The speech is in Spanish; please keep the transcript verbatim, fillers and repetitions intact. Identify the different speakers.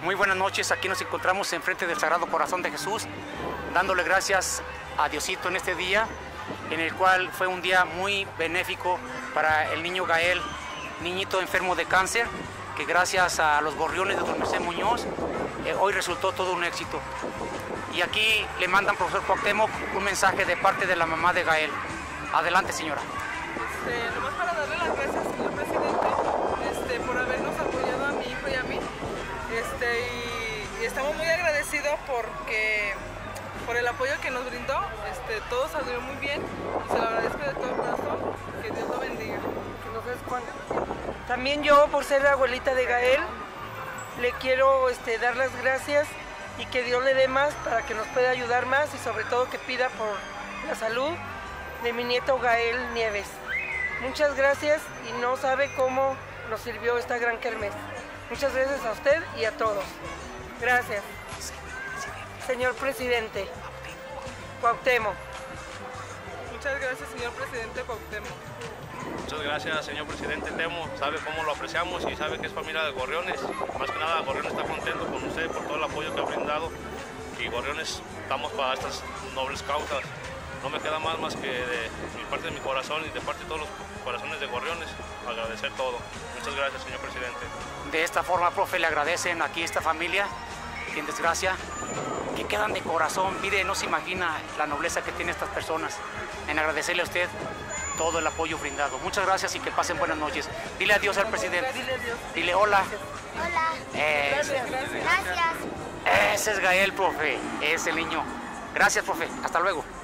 Speaker 1: Muy buenas noches, aquí nos encontramos enfrente del Sagrado Corazón de Jesús, dándole gracias a Diosito en este día, en el cual fue un día muy benéfico para el niño Gael, niñito enfermo de cáncer, que gracias a los gorriones de don José Muñoz, eh, hoy resultó todo un éxito. Y aquí le mandan, profesor Cuauhtémoc, un mensaje de parte de la mamá de Gael. Adelante, señora.
Speaker 2: Este, nomás para darle las gracias, señor presidente, este, por habernos apoyado a mi hijo y a mí. Este, y, y estamos muy agradecidos porque por el apoyo que nos brindó. Este, todo salió muy bien y se lo agradezco de todo corazón. Que Dios lo bendiga. Que nos des cuenta.
Speaker 3: También yo, por ser la abuelita de Gael, le quiero este, dar las gracias y que Dios le dé más para que nos pueda ayudar más y sobre todo que pida por la salud de mi nieto Gael Nieves. Muchas gracias y no sabe cómo nos sirvió esta gran kermés. Muchas gracias a usted y a todos. Gracias. Señor presidente Cuauhtémoc.
Speaker 2: Muchas gracias, señor presidente Cuauhtémoc.
Speaker 4: Muchas gracias, señor presidente Temo. Sabe cómo lo apreciamos y sabe que es familia de Gorriones. Más que nada, Gorriones está contento con usted por todo el apoyo que ha brindado. Y Gorriones, estamos para estas nobles causas. No me queda más más que de mi parte de mi corazón y de parte de todos los corazones de Gorriones agradecer todo. Muchas gracias, señor presidente.
Speaker 1: De esta forma, profe, le agradecen aquí a esta familia, que en desgracia, que quedan de corazón. Mire, no se imagina la nobleza que tienen estas personas en agradecerle a usted todo el apoyo brindado. Muchas gracias y que pasen buenas noches. Dile adiós al presidente.
Speaker 3: Dile adiós.
Speaker 1: Dile hola.
Speaker 5: Hola.
Speaker 1: Eh,
Speaker 3: Gracias.
Speaker 5: Gracias.
Speaker 1: ese es Gael, profe. Es el niño. Gracias, profe. Hasta luego.